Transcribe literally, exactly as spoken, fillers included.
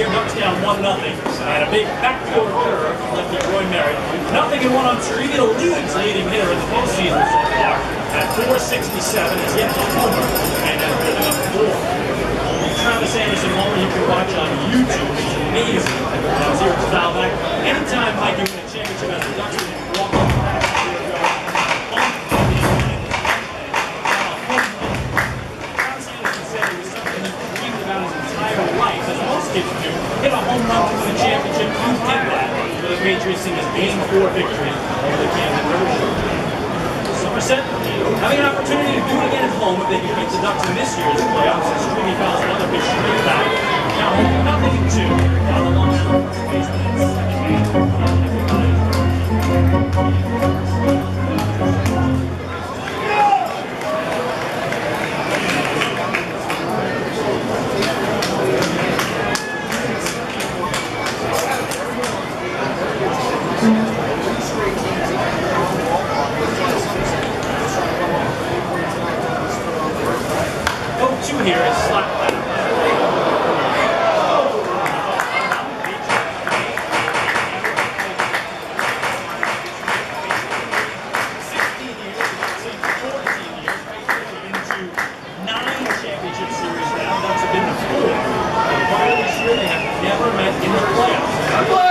here, Ducks down one nothing, and a big backdoor curve from lefty Roy Merritt. Nothing in one on Trevino leads leading hitter in the postseason so far at four sixty-seven. Is yet to homer and has given up four. Travis Anderson moment you can watch on YouTube. It's amazing. That was here at Foulback. Anytime Mike you win a championship as a Ducks, walk off the back. Kids do. Hit a home run to win the championship. You did that for the Patriots in his game four victory over the Camden River. Somerset having an opportunity to do it again at home if they can beat the Ducks in this year's playoffs. And Streamy fouls another big straight back. Now nothing in two. Down the Long Island first baseman in second base. Here is slap back. sixteen years, fourteen years, into nine championship series now. That's been the four. But prior this year, they have never met in the playoffs.